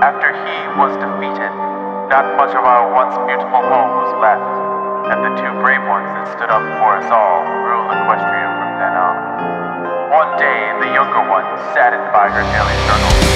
After he was defeated, not much of our once beautiful home was left, and the two brave ones that stood up for us all ruled Equestria from then on. One day, the younger one, saddened by her daily struggles,